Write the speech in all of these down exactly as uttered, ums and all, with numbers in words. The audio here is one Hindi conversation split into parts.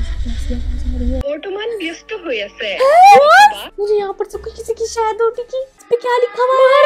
बर्तमान व्यस्त हो আছে। मुझे यहाँ पर सब किसी की शायद होती की इस पे क्या लिखा हुआ है?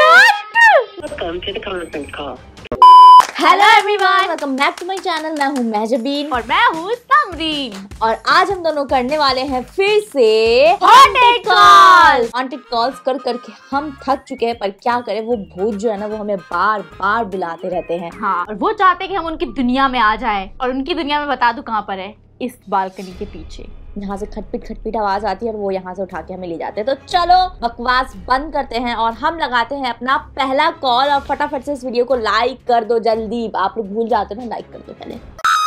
Hello everyone, welcome back to my channel. मैं हूँ महजबीन और मैं हूँ समरीन और आज हम दोनों करने वाले हैं फिर से हॉन्टेड कॉल्स। हॉन्टेड कॉल्स कर करके हम थक चुके हैं, पर क्या करें, वो भूत जो है ना वो हमें बार बार बुलाते रहते हैं। हाँ, और वो चाहते हैं कि हम उनकी दुनिया में आ जाएं और उनकी दुनिया में बता दूं कहाँ पर है, इस बालकनी के पीछे। यहाँ से खटपिट खटपिट आवाज आती है और वो यहाँ से उठा के हमें ले जाते हैं। तो चलो बकवास बंद करते हैं और हम लगाते हैं अपना पहला कॉल। और फटाफट से इस वीडियो को लाइक कर दो जल्दी, आप लोग भूल जाते हो ना, लाइक कर दो पहले।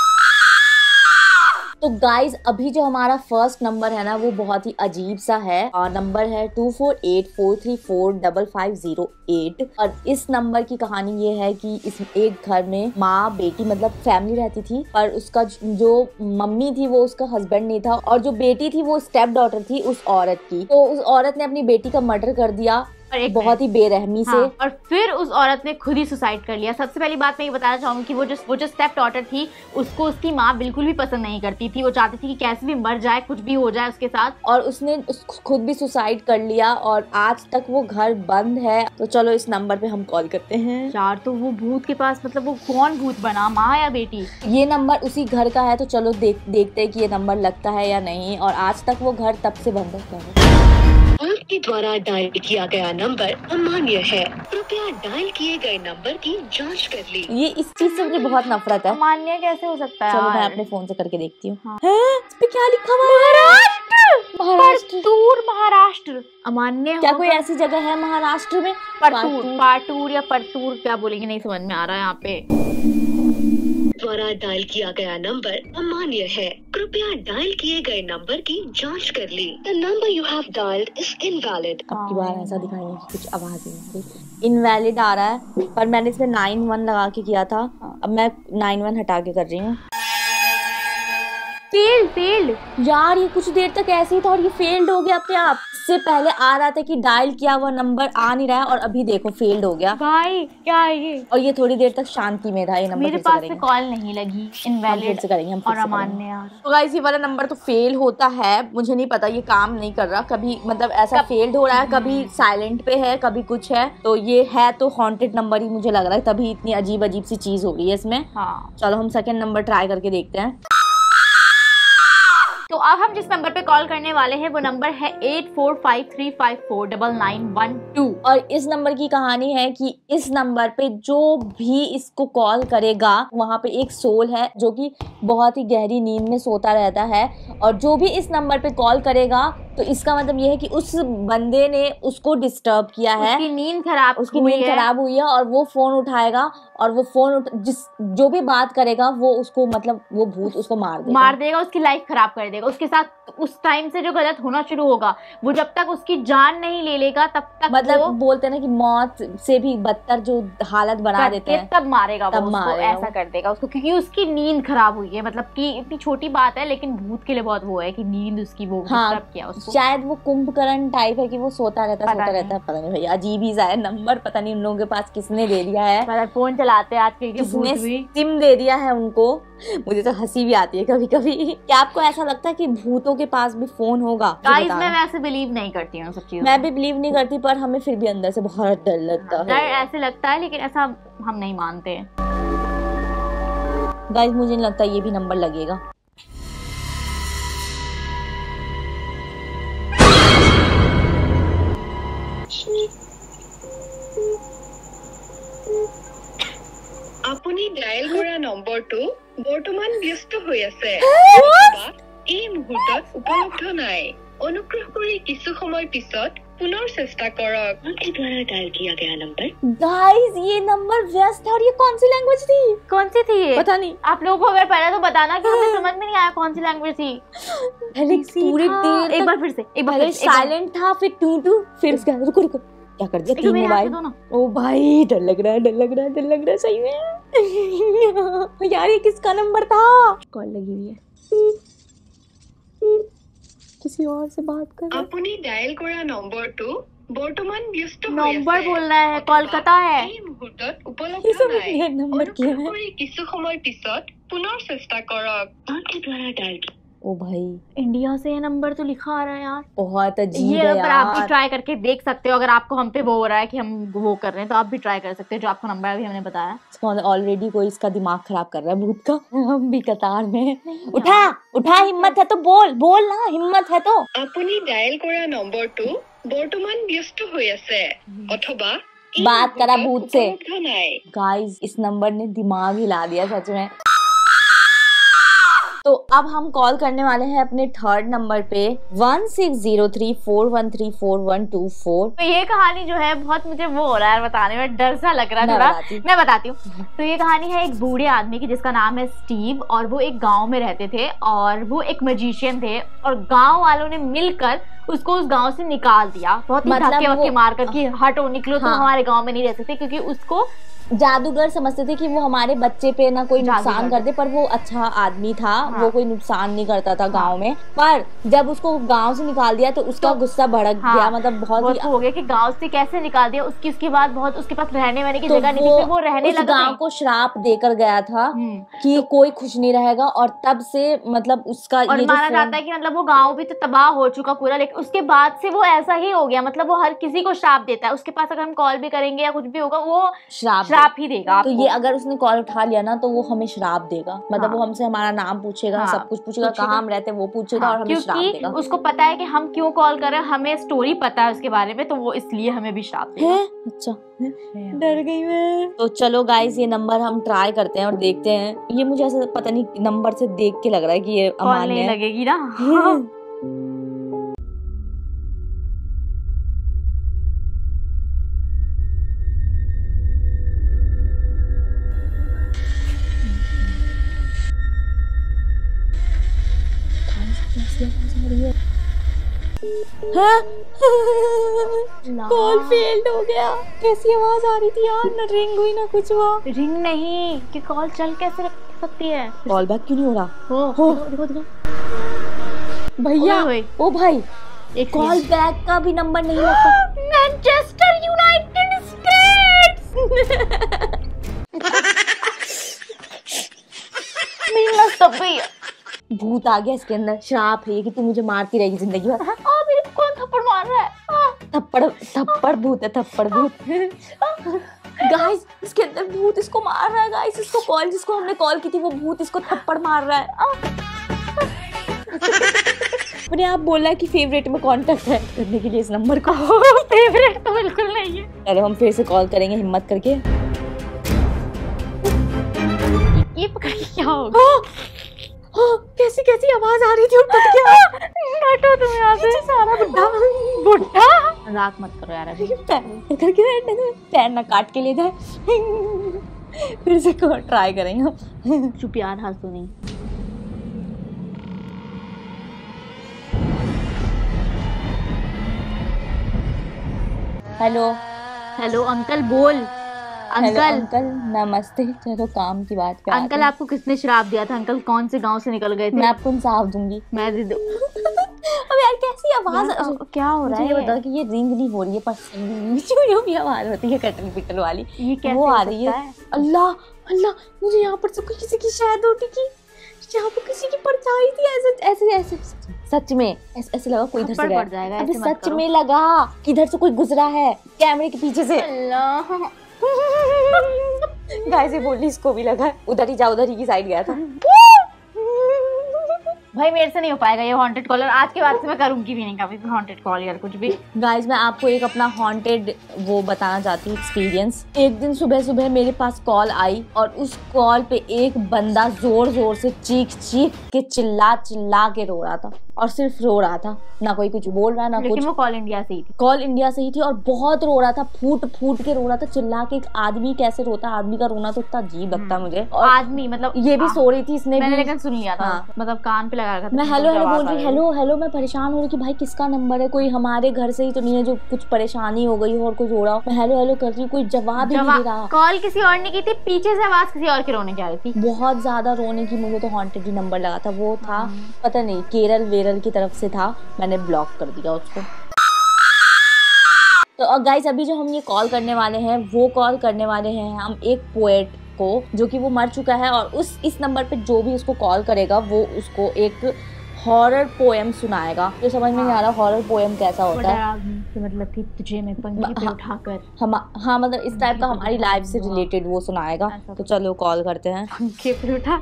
तो गाइज अभी जो हमारा फर्स्ट नंबर है ना वो बहुत ही अजीब सा है और नंबर है two four eight four three four double five zero eight. और इस नंबर की कहानी ये है कि इस एक घर में माँ बेटी मतलब फैमिली रहती थी, पर उसका जो मम्मी थी वो उसका हस्बैंड नहीं था और जो बेटी थी वो स्टेप डॉटर थी उस औरत की। तो उस औरत ने अपनी बेटी का मर्डर कर दिया बहुत ही बेरहमी हाँ, से। और फिर उस औरत ने खुद ही सुसाइड कर लिया। सबसे पहली बात मैं ये बताना चाहूंगी कि वो जो वो जो स्टेप डॉटर थी उसको उसकी माँ बिल्कुल भी पसंद नहीं करती थी। वो चाहती थी कि कैसे भी मर जाए, कुछ भी हो जाए उसके साथ, और उसने उस खुद भी सुसाइड कर लिया और आज तक वो घर बंद है। तो चलो इस नंबर पे हम कॉल करते हैं यार। तो वो भूत के पास मतलब वो कौन भूत बना, माँ या बेटी? ये नंबर उसी घर का है, तो चलो देख देखते हैं कि ये नंबर लगता है या नहीं। और आज तक वो घर तब से बंद है। आपके द्वारा डायल किया गया नंबर अमान्य है, कृपया डायल किए गए नंबर की जांच कर ली। ये इस चीज से मुझे बहुत नफरत है। अमान्य कैसे हो सकता है? चलो मैं अपने फोन से करके देखती हूँ। हाँ। इस पे क्या लिखा हुआ है? महाराष्ट्र। महाराष्ट्र महाराष्ट्र अमान्य क्या कोई ऐसी जगह है महाराष्ट्र में? परतूर पाटूर या परतूर क्या बोलेंगे, नहीं समझ में आ रहा है यहाँ पे। द्वारा डायल किया गया नंबर अमान्य है, कृपया डायल किए गए नंबर की जांच कर ली। The number you have dialled is invalid. अब की बार ऐसा दिखाएंगे कि कुछ आवाज ही नहीं, इनवैलिड आ रहा है। पर मैंने इसमें नाइन वन लगा के किया था, अब मैं नाइन वन हटा के कर रही हूँ। फेल्ड फेल्ड यार ये कुछ देर तक ऐसे ही था और ये फेल्ड हो गया अपने आप। इससे पहले आ रहा था कि डायल किया हुआ नंबर आ नहीं रहा है और अभी देखो फेल्ड हो गया। भाई क्या है ये? और ये थोड़ी देर तक शांति में था। ये नंबर मेरे पास से कॉल नहीं लगी, इनवैलिड से करेंगे हम और अमान्य यार। तो गाइस ये वाला नंबर तो फेल होता है, मुझे नहीं पता ये काम नहीं कर रहा कभी, मतलब ऐसा फेल्ड हो रहा है, कभी साइलेंट पे है कभी कुछ है। तो ये है तो हॉन्टेड नंबर ही मुझे लग रहा है, तभी इतनी अजीब अजीब सी चीज हो रही है इसमें। हाँ। चलो हम सेकंड नंबर ट्राई करके देखते हैं। तो अब हम जिस नंबर पे कॉल करने वाले हैं वो नंबर है eight four five three five four double nine one two. और इस नंबर की कहानी है कि इस नंबर पे जो भी इसको कॉल करेगा वहाँ पे एक सोल है जो कि बहुत ही गहरी नींद में सोता रहता है। और जो भी इस नंबर पे कॉल करेगा तो इसका मतलब ये है कि उस बंदे ने उसको डिस्टर्ब किया है, उसकी नींद खराब उसकी नींद खराब हुई है और वो फोन उठाएगा और वो फोन उठ, जिस जो भी बात करेगा वो उसको मतलब वो भूत उसको मार देगा मार देगा उसकी लाइफ खराब कर देगा। उसके साथ उस टाइम से जो गलत होना शुरू होगा, वो जब तक उसकी जान नहीं ले लेगा तब तक मतलब वो, बोलते हैं ना कि मौत से भी बदतर जो हालत बना देते हैं तब मारेगा तब वो उसको, ऐसा कर देगा उसको, क्योंकि उसकी नींद खराब हुई है। मतलब कि इतनी छोटी बात है लेकिन भूत के लिए बहुत वो है कि नींद उसकी वो हाँ, डिस्टर्ब किया उसको। शायद वो कुंभकर्ण टाइप है कि वो सोता रहता सोता रहता है, पता नहीं भैया अजीब ही सा है नंबर, पता नहीं उन लोगों के पास किसने दे दिया है। मतलब फोन चलाते हैं आजकल के किसने सिम दे दिया है उनको। मुझे तो हंसी भी आती है कभी कभी। क्या आपको ऐसा लगता है कि भूतों के पास भी फोन होगा? गाइस मैं वैसे बिलीव नहीं करती हूँ सब चीजों। मैं भी बिलीव नहीं करती, पर हमें फिर भी अंदर से बहुत डर लगता है। डर ऐसे लगता है लेकिन ऐसा हम नहीं मानते। गाइस मुझे नहीं लगता ये भी नंबर लगेगा। আপুনি ডায়াল কৰা নম্বৰটো বৰ্তমান ব্যস্ত হৈ আছে বা এই মুহূৰ্তত উপলব্ধ নাই। অনুগ্ৰহ কৰি কিছু সময় পিছত पुनः চেষ্টা কৰক। आपके द्वारा डायल किया गया नंबर। गाइस ये नंबर व्यस्त है और ये कौन सी लैंग्वेज थी? कौन सी थी ये? पता नहीं। आप लोगों को अगर पहले तो बताना कि हमें समझ में नहीं आया कौन सी लैंग्वेज थी। पहले पूरी देर एक बार फिर से एक बार साइलेंट था, फिर टू टू, फिर उसके बाद रुको रुको क्या कर दिया तीन मोबाइल। ओ भाई डर लग रहा है डर लग रहा है डर लग रहा है सही में। यार ये किसका नंबर था? कॉल लगी हुई है, किसी और से बात कर। আপুনি ডায়াল কৰা নম্বৰটো বৰ্তমান ব্যস্ত হৈ আছে। नंबर बोल रहा है, कोलकाता है। এই মুহূৰ্তত উপলব্ধ নাই। नंबर क्या है? অনুগ্ৰহ কৰি কিছু সময় পিছত পুনৰ চেষ্টা কৰক। आपके द्वारा डायल ओ भाई, इंडिया से ये नंबर तो लिखा आ रहा है यार, बहुत अजीब ये है पर आप भी यार। ट्राई करके देख सकते हो, अगर आपको हम पे वो हो रहा है कि हम वो कर रहे हैं तो आप भी ट्राई कर सकते हो, जो आपको नंबर अभी हमने बताया। ऑलरेडी कोई इसका दिमाग खराब कर रहा है भूत का। हम भी कतार में। उठा उठा, हिम्मत है तो बोल बोल ना, हिम्मत है तो। আপুনি ডায়েল কৰা নম্বৰটো বৰ্তমান ব্যস্ত হৈ আছে অথবা बात करा भूत से। उपलब्ध নাই। गाइस, इस नंबर ने दिमाग हिला दिया सच में। तो अब हम कॉल करने वाले हैं अपने थर्ड नंबर पे one six zero three four one three four one two four. तो ये कहानी जो है बहुत मुझे वो हो रहा है बताने में, डर सा लग रहा है मैं थोड़ा। बताती मैं बताती हूँ। तो ये कहानी है एक बूढ़े आदमी की जिसका नाम है स्टीव, और वो एक गांव में रहते थे और वो एक मैजिशियन थे, और गांव वालों ने मिलकर उसको उस गांव से निकाल दिया, बहुत ही मतलब धक्के वो- वक्के मार कर कि हटो निकलो, हाँ। तुम हमारे गांव में नहीं रह सकते, क्योंकि उसको जादूगर समझते थे कि वो हमारे बच्चे पे ना कोई नुकसान जादूगर। कर दे, पर वो अच्छा आदमी था। हाँ। वो कोई नुकसान नहीं करता था गांव में। पर जब उसको गांव से निकाल दिया तो उसका तो- गुस्सा भड़क हाँ, गया, मतलब बहुत वो ही। तो हो गया कि गांव से कैसे निकाल दिया, उसकी उसके बाद बहुत उसके पास रहने वाने की तो जगह नहीं थी, फिर वो रहने उस लगा गांव कहीं। को श्राप देकर गया था हम्म। कि कोई खुश नहीं रहेगा, और तब से मतलब उसका और ये जो माना फोन- जाता है कि मतलब वो गांव भी तो तबाह हो चुका पूरा, लेकिन उसके बाद से वो ऐसा ही हो गया, मतलब वो हर किसी को श्राप देता है। उसके पास अगर हम कॉल भी करेंगे या कुछ भी होगा वो श्राप श्राप ही देगा तो आपको। ये अगर उसने कॉल उठा लिया ना तो वो हमें श्राप देगा, मतलब हाँ। वो हमसे हमारा नाम पूछेगा, हाँ, सब कुछ पूछेगा, पूछेगा। कहाँ हम रहते हैं वो पूछेगा, हाँ, और हमें श्राप क्योंकि देगा। उसको पता है कि हम क्यों कॉल कर रहे हैं, हमें स्टोरी पता है उसके बारे में, तो वो इसलिए हमें भी श्राप देगा। है? अच्छा, डर गई मैं। तो चलो गाइस, ये नंबर हम ट्राई करते हैं और देखते हैं। ये मुझे ऐसा पता नहीं, नंबर से देख के लग रहा है कि ये कॉल अमान्य नहीं है। लगेगी ना। कॉल फेल्ड हो गया। कैसी आवाज आ रही थी यार, ना रिंग हुई ना कुछ हुआ। रिंग नहीं कि कॉल चल कैसे रख सकती है। कॉल बैक क्यों नहीं हो रहा? हो हो। देखो देखो देखो। भैया, ओए, ओ भाई, एक कॉल बैक का भी नंबर नहीं लगता। Manchester United States. मेरी नस दब गई है। भूत आ गया इसके अंदर, श्राप है ये कि तू मुझे मारती रहेगी जिंदगी भर। आ मेरे को कौन थप्पड़ मार रहा है? आ, थप्पड़ थप्पड़ भूत है, थप्पड़ भूत। गाइस, इसके अंदर भूत इसको मार रहा है। गाइस, इसको कॉल जिसको हमने कॉल की थी वो भूत इसको थप्पड़ मार रहा है। अपने आप बोला कि फेवरेट में कांटेक्ट है करने के लिए इस नंबर को। फेवरेट तो बिल्कुल नहीं है। अरे हम फिर से कॉल करेंगे हिम्मत करके। ये पकड़ के क्या होगा? हाँ, हाँ, कैसी कैसी आवाज आ रही थी, उठ गया। हटो तुम यहाँ से। सारा बुढ़ा बुढ़ा मजाक मत करो यार अभी। पैर करके बैठने दो, पैर ना काट के ले जाए। फिर से ट्राई करेंगे हम। चुप यार, हंसो नहीं। हेलो हेलो अंकल, बोल। हेलो अंकल अंकल, नमस्ते। चलो काम की बात पे आते अंकल हैं। आपको किसने श्राप दिया था? अंकल कौन से गांव से निकल गए थे? मैं आपको इंसाफ दूंगी। मैं दे दूं। अब यार कैसी आवाज यार, क्या हो रहा मुझे ये है? बताओ कि ये रिंग नहीं हो रही है, पर जो भी आवाज होती है कटल पिटल वाली, ये कैसे वो हो आ रही सकता है। है? अल्लाह अल्लाह, मुझे यहाँ पर से कोई किसी की शायद होती की, यहाँ पर किसी की परछाई थी। ऐसे ऐसे ऐसे सच में ऐसे, ऐसे लगा कोई इधर से थप्पड़ गया। पड़ जाएगा, अबे ऐसे मत सच करो। में लगा कि इधर से कोई गुजरा है कैमरे के पीछे से। अल्लाह। गाय से बोली इसको भी लगा, उधर ही जा, उधर ही की साइड गया था। भाई मेरे से नहीं हो पाएगा ये हॉन्टेड कॉल, और आज के बाद से मैं करूंगी भी नहीं कभी भी हॉन्टेड कॉल यार कुछ भी। गाइज, मैं आपको एक अपना हॉन्टेड वो बताना चाहती हूँ एक्सपीरियंस। एक दिन सुबह सुबह मेरे पास कॉल आई और उस कॉल पे एक बंदा जोर जोर से चीख चीख के चिल्ला चिल्ला के रो रहा था, और सिर्फ रो रहा था, ना कोई कुछ बोल रहा ना लेकिन कुछ। वो कॉल इंडिया से ही थी। कॉल इंडिया से ही थी और बहुत रो रहा था, फूट फूट के रो रहा था, चिल्ला के। एक आदमी कैसे रोता है, आदमी का रोना तो इतना अजीब लगता है मुझे। और आदमी मतलब ये भी सो रही थी, इसने मैंने भी। लेकिन सुन लिया था। हाँ। मतलब कान पे लगा रखा था। मैं हेलो हेलो बोल रही, हेलो हेलो, मैं परेशान हो रही कि भाई किसका नंबर है, कोई हमारे घर से ही तो नहीं है जो कुछ परेशानी हो गई हो और कुछ हो रहा हो। मैं हेलो हेलो कर रही हूँ, कोई जवाब ही नहीं दे रहा। कॉल किसी और ने की थी, पीछे से आवाज किसी और के रोने की आ रही थी। बहुत ज्यादा रोने की। मुझे तो हॉन्टेड ही नंबर लगा था, वो था पता नहीं केरल वेरल की तरफ से था, मैंने ब्लॉक कर दिया उसको। तो गाइस, अभी जो हम ये कॉल करने वाले हैं वो कॉल करने वाले हैं हम एक पोएट को, जो कि वो मर चुका है, और उस इस नंबर पे जो भी उसको कॉल करेगा वो उसको एक हॉरर पोएम सुनाएगा। जो समझ में नहीं आ रहा हॉरर पोएम कैसा होता है, मतलब कि तुझे मैं पंखी पे उठाकर, हम हाँ मतलब इस टाइप का हमारी लाइफ से रिलेटेड वो सुनाएगा। तो चलो कॉल करते हैं। पंखी पे उठा।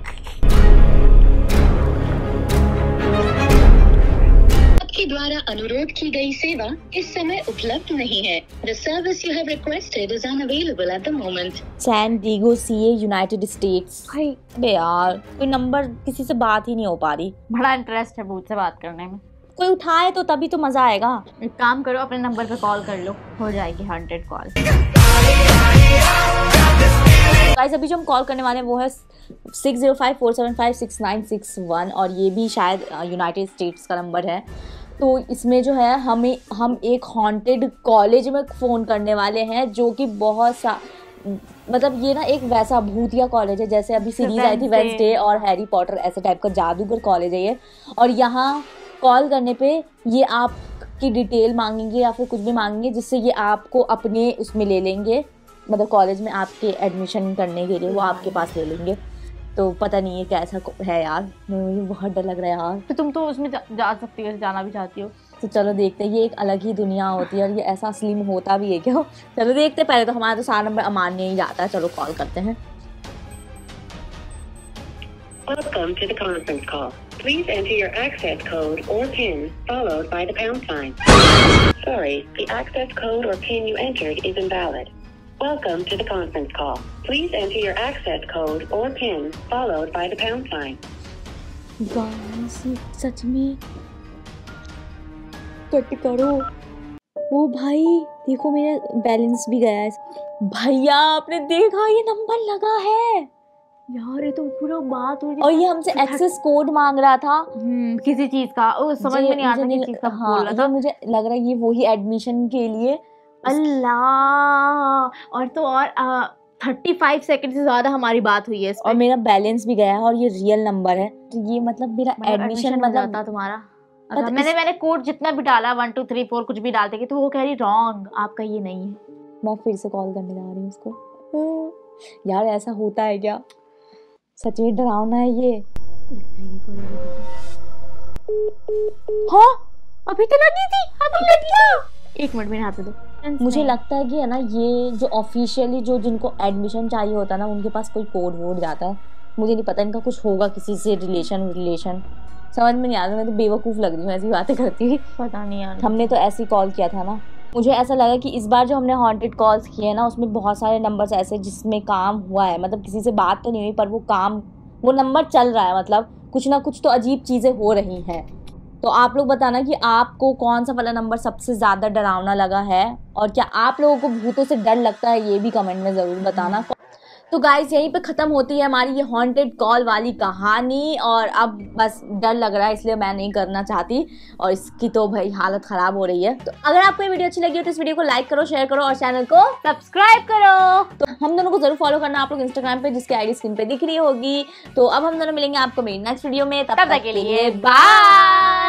आपके द्वारा अनुरोध की गई सेवा इस समय उपलब्ध नहीं है। The service you have requested is unavailable at the moment. San Diego CA United States. बे यार कोई नंबर किसी से बात ही नहीं हो पा रही। बड़ा इंटरेस्ट है भूत से बात करने में। कोई उठाए तो तभी तो मजा आएगा। एक काम करो, अपने नंबर पे कॉल कर लो, हो जाएगी हंड्रेड कॉल। गाइस अभी जो हम कॉल करने वाले हैं वो है six zero five four seven five six nine six one और ये भी शायद यूनाइटेड स्टेट्स का नंबर है। तो इसमें जो है हमें हम एक हॉन्टेड कॉलेज में फ़ोन करने वाले हैं जो कि बहुत सा मतलब ये ना एक वैसा भूतिया कॉलेज है जैसे अभी सीरीज आई थी वेडनेसडे और हैरी पॉटर, ऐसे टाइप का जादूगर कॉलेज है ये। और यहाँ कॉल करने पे ये आपकी डिटेल मांगेंगे या फिर कुछ भी मांगेंगे जिससे ये आपको अपने उसमें ले लेंगे, मतलब कॉलेज में आपके एडमिशन करने के लिए वो आपके पास ले लेंगे। तो पता नहीं है कैसा है यार, मुझे बहुत डर लग रहा है यार। तो तुम तो उसमें जा, जा सकती हो, जाना भी चाहती हो तो चलो देखते हैं। ये एक अलग ही दुनिया होती है और ये ऐसा असली में होता भी है क्या? चलो देखते हैं। पहले तो हमारा तो सारा नंबर अमान्य ही जाता है। चलो कॉल करते हैं। Welcome to the conference call. Please enter your access code or PIN followed by the pound sign. Sorry, the access code or PIN you entered is invalid. Welcome to the conference call. Please enter your access code or PIN followed by the pound sign. Guys सच में कट करो। ओ भाई देखो मेरा बैलेंस भी गया है। भैया आपने देखा ये नंबर लगा है यार, ये तो पूरा बात हो रही है। और ये हमसे एक्सेस कोड मांग रहा था किसी चीज का, ओ समझ में नहीं आता किस चीज का बोल रहा था। मुझे लग रहा है ये वही एडमिशन के लिए। अल्लाह, और तो और थर्टी फाइव सेकेंड से ज्यादा हमारी बात हुई है और मेरा बैलेंस भी गया है और ये रियल नंबर है। तो ये मतलब मेरा एडमिशन मतलब था तुम्हारा। अगर मैंने मैंने कोड जितना भी डाला वन टू थ्री फोर कुछ भी डालते तो वो कह रही रॉन्ग, आपका ये नहीं है। मैं फिर से कॉल करने जा रही हूँ उसको। यार ऐसा होता है क्या? सच में डरावना है ये। हाँ अभी तो लगी थी, अभी लगी। एक मिनट मेरे हाथ में दो। मुझे लगता है कि है ना ये जो ऑफिशियली जो जिनको एडमिशन चाहिए होता है ना उनके पास कोई कोड वोड जाता है। मुझे नहीं पता, इनका कुछ होगा किसी से रिलेशन रिलेशन समझ में नहीं आ रहा। मैं तो बेवकूफ़ लग रही हूँ ऐसी बातें करती हुई। पता नहीं यार, हमने तो ऐसे ही कॉल किया था ना। मुझे ऐसा लगा कि इस बार जो हमने हॉन्टेड कॉल्स किए हैं ना उसमें बहुत सारे नंबर्स ऐसे जिसमें काम हुआ है, मतलब किसी से बात तो नहीं हुई पर वो काम वो नंबर चल रहा है, मतलब कुछ ना कुछ तो अजीब चीज़ें हो रही हैं। तो आप लोग बताना कि आपको कौन सा वाला नंबर सबसे ज़्यादा डरावना लगा है और क्या आप लोगों को भूतों से डर लगता है, ये भी कमेंट में ज़रूर बताना। तो गाइस यहीं पे ख़त्म होती है हमारी ये हॉन्टेड कॉल वाली कहानी और अब बस डर लग रहा है इसलिए मैं नहीं करना चाहती और इसकी तो भाई हालत ख़राब हो रही है। तो अगर आपको ये वीडियो अच्छी लगी हो तो इस वीडियो को लाइक करो, शेयर करो और चैनल को सब्सक्राइब करो। तो हम दोनों को जरूर फॉलो करना आप लोग इंस्टाग्राम पे जिसकी आईडी स्क्रीन पे दिख रही होगी। तो अब हम दोनों मिलेंगे आपको मेरी नेक्स्ट वीडियो में, तब तक के लिए बाय।